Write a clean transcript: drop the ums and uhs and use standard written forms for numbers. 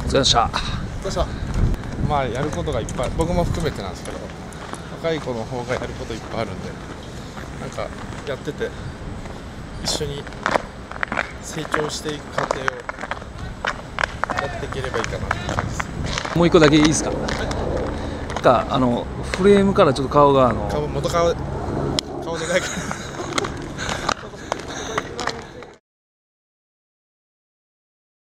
疲れ様でした。 どうした。まあやることがいっぱい、僕も含めてなんですけど、若い子の方がやることいっぱいあるんで、なんかやってて一緒に成長していく過程をやっていければいいかなっていう感じです。 もう一個だけいいですか。フレームからちょっと顔が元顔でかいから